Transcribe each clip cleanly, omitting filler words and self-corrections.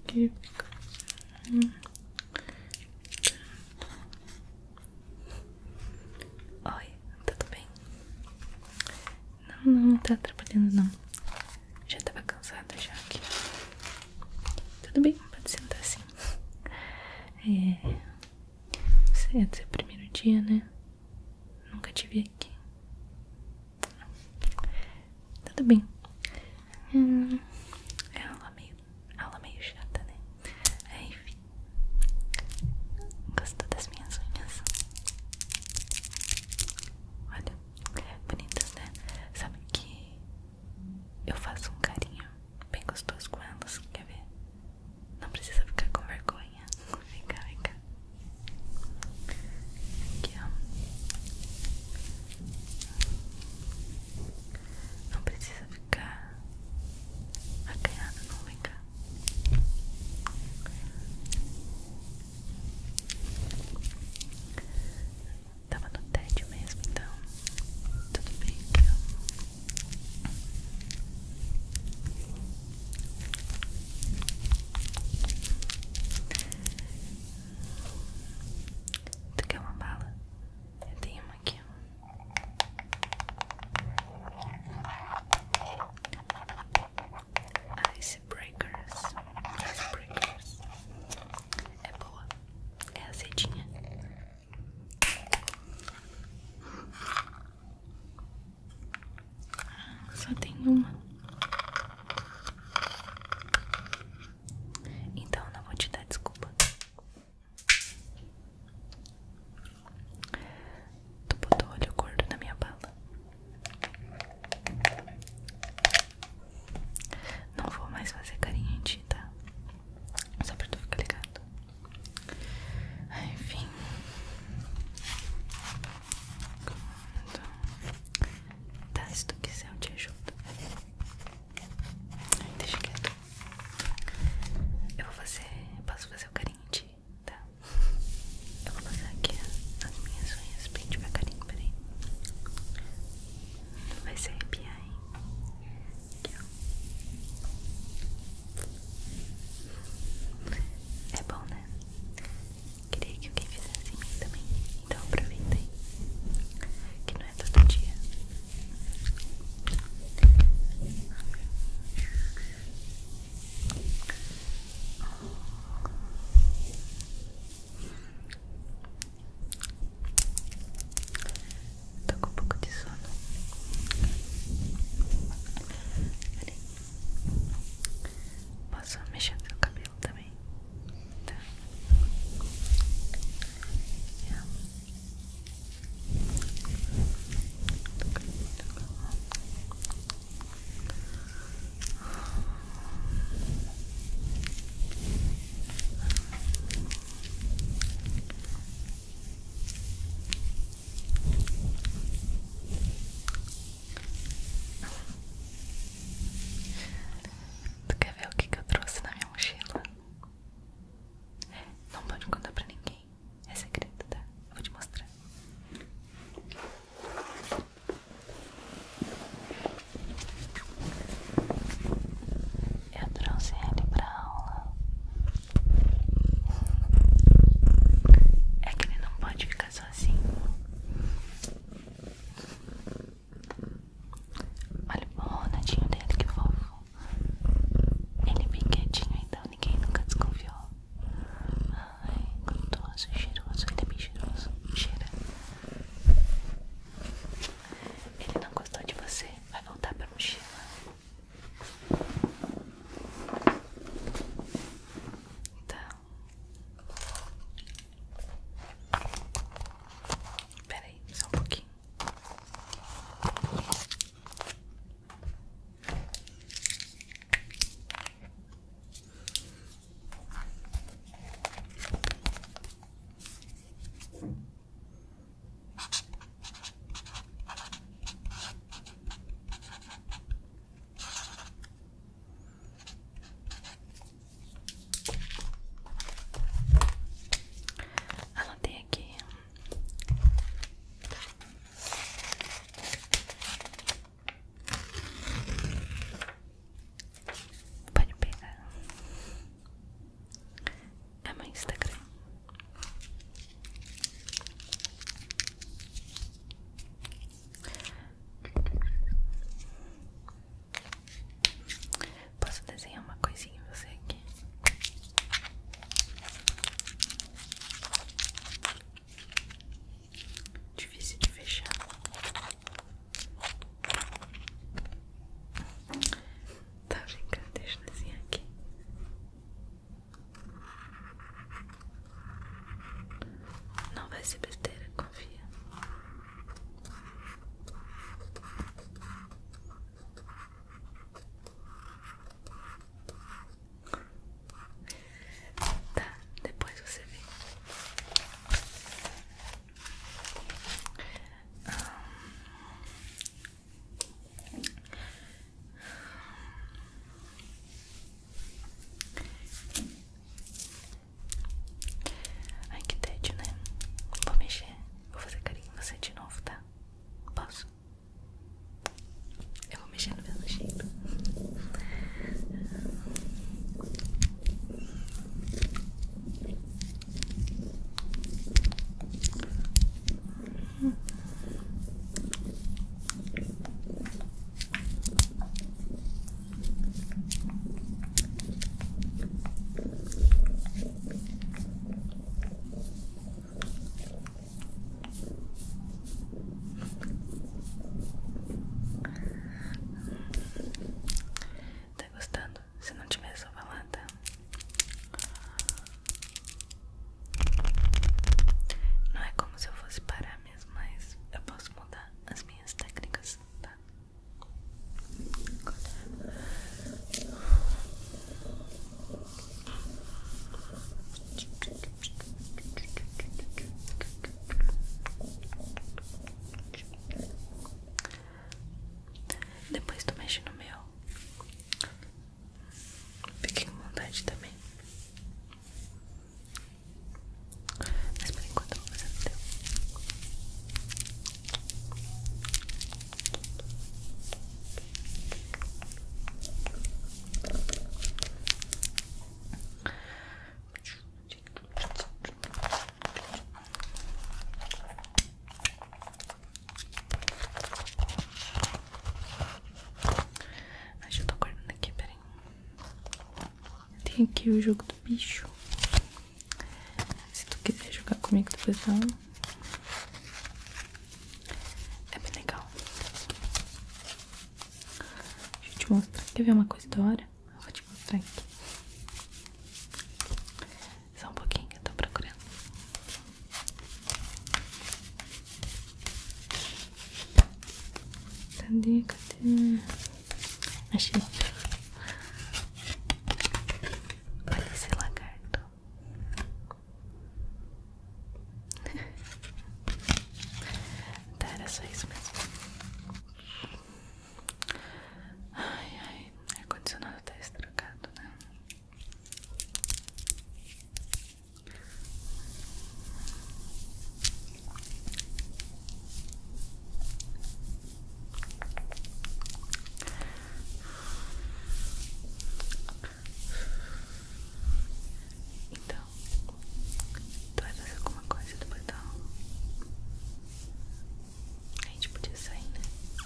aqui. Oi, tudo bem? Não, não tá atrapalhando não. Já tava cansada já aqui. Tudo bem, pode sentar assim. Você é do seu primeiro dia, né? Nunca te vi aqui. Tudo bem. É aula meio chata, né? Enfim. Gostou das minhas unhas? Olha, bonitas, né? Sabe que eu faço um carinho bem gostoso com elas. Quer ver? Não precisa ficar com vergonha. Vem cá, vem cá. Aqui, ó. tem aqui o jogo do bicho. Se tu quiser jogar comigo depois da aula. É bem legal. Deixa eu te mostrar. Quer ver uma coisa da hora? Eu vou te mostrar aqui. Só um pouquinho que eu tô procurando. Cadê? Cadê? Achei. Olha esse lagarto. Tá, era só isso mesmo. Ai, ai, o ar-condicionado tá estragado, né? Então, tu vai fazer alguma coisa depois da aula? A gente podia sair, né?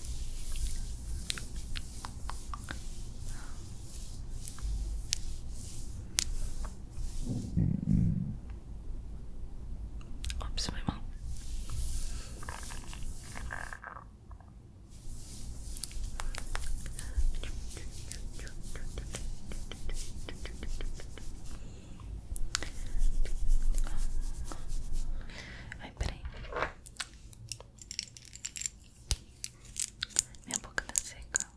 Ops, foi mal. Ai, peraí. Minha boca tá seca.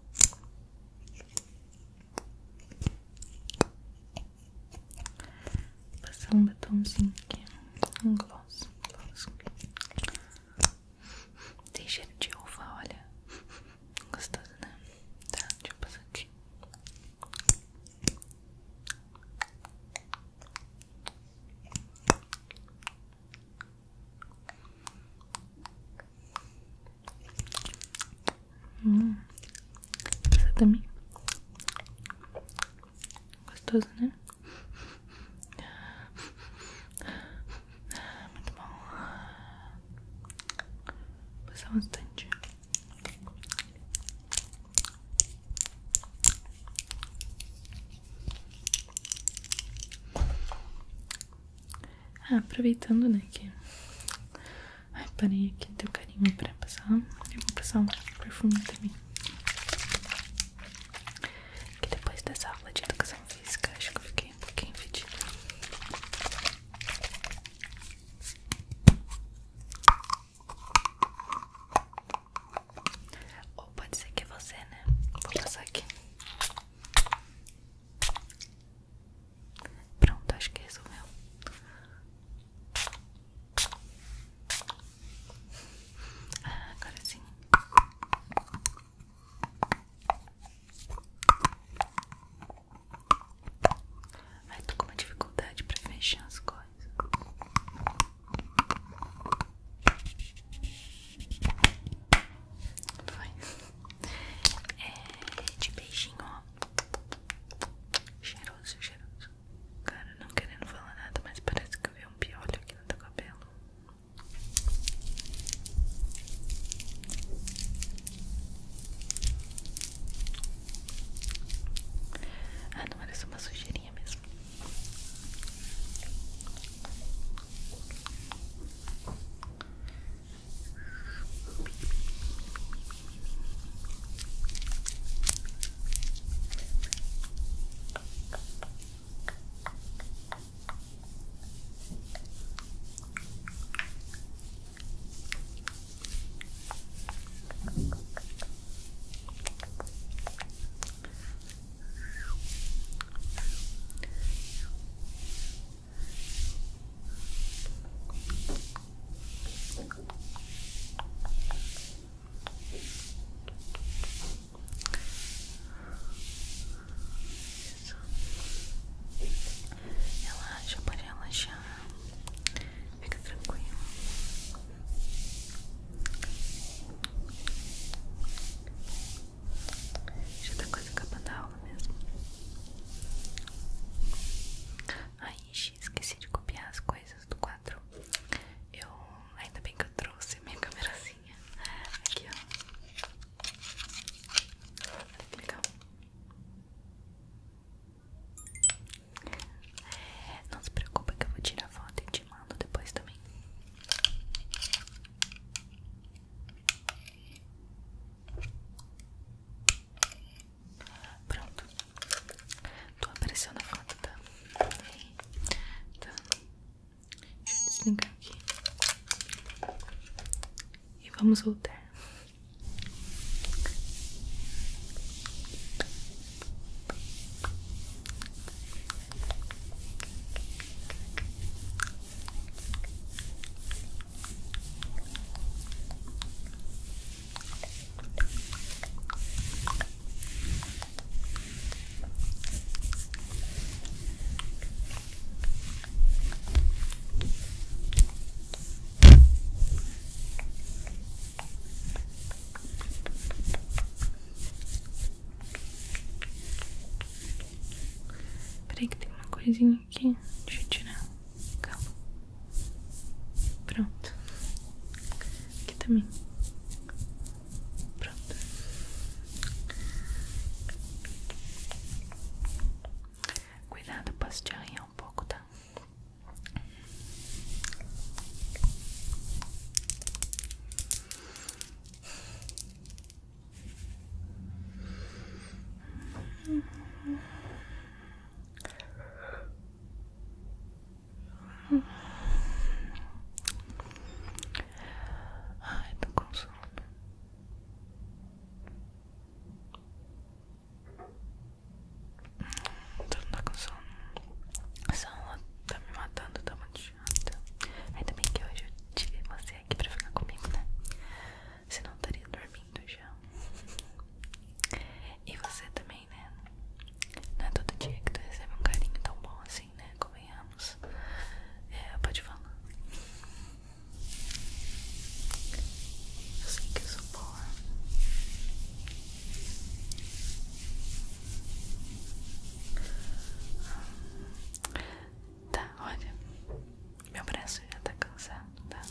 Vou passar um batomzinho aqui. Um gloss. Tem cheiro de uva, olha. Gostoso, né? Tá, deixa eu passar aqui. Você também? Gostoso, né? Muito bom. Vou passar bastante. Ah, aproveitando, né, que ai, parei aqui teu carinho pra passar. Eu vou passar um perfume também. Que depois dessa aula de educação física, acho que eu fiquei um pouquinho fedida. Ou pode ser que é você, né? Vou passar aqui. Pronto, acho que resolveu. Ah, agora sim. Ai, tô com uma dificuldade pra fechar as coisas. Vai. É de beijinho, ó. Cheiroso, cheiroso. Cara, não querendo falar nada, mas parece que eu vi um piolho aqui no teu cabelo. Ah, não, era só uma sujeirinha mesmo. Vamos voltar. Peraí que tem uma coisinha aqui. Deixa eu tirar. Calma. Pronto. Aqui também. Pronto. Cuidado, posso te arranhar um pouco, tá? Ai, tô com sono. Tô não tá com sono. Essa aula tá me matando, tá muito chata. Ainda bem que hoje eu tive você aqui pra ficar comigo, né? Senão eu estaria dormindo já. E você também, né? Não é todo dia que tu recebe um carinho tão bom assim, né? Convenhamos. Pode falar. Eu sei que eu sou boa. Tá, olha. Meu braço já tá cansado, tá?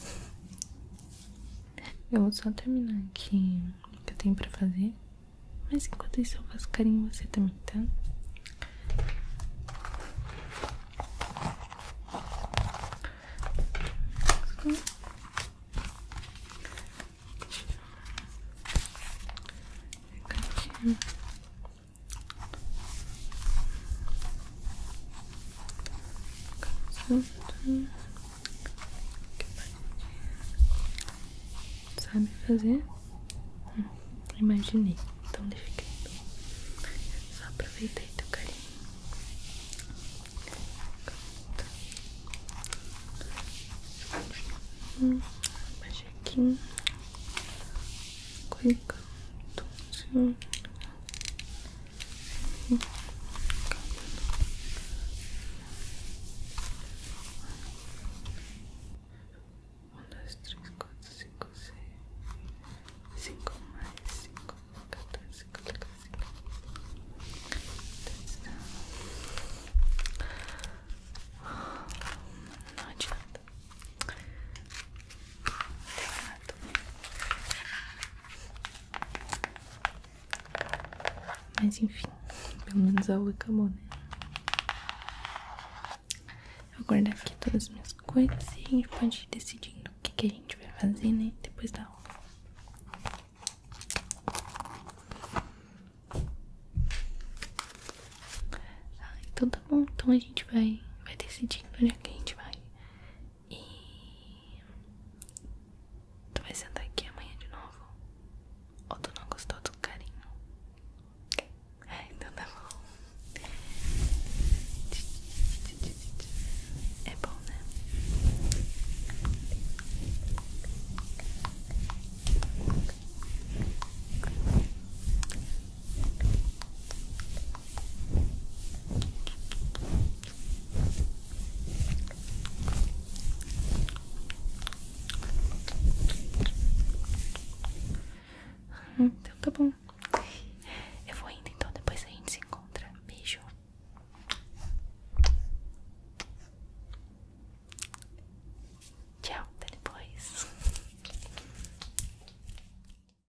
Eu vou só terminar aqui o que eu tenho pra fazer. Mas enquanto isso eu faço carinho em você também, tá? Fica aqui. Sabe fazer? Imaginei. Então deixa quieto. Só aproveitei teu carinho. Baixa aqui. Clicando. Assim. Um, dois, três, quatro, cinco, seis. 5 mais 5, 14, 45. Não adianta. Mas enfim, pelo menos a aula acabou, né? Eu vou guardar aqui todas as minhas coisas e a gente pode ir decidindo o que a gente vai fazer, né? Depois da aula. Então tá bom, então a gente vai decidindo onde é que a gente vai. E tu vai sentar aqui amanhã de novo? Ou tu não gostou do carinho? Então tá bom. É bom, né? Então tá bom.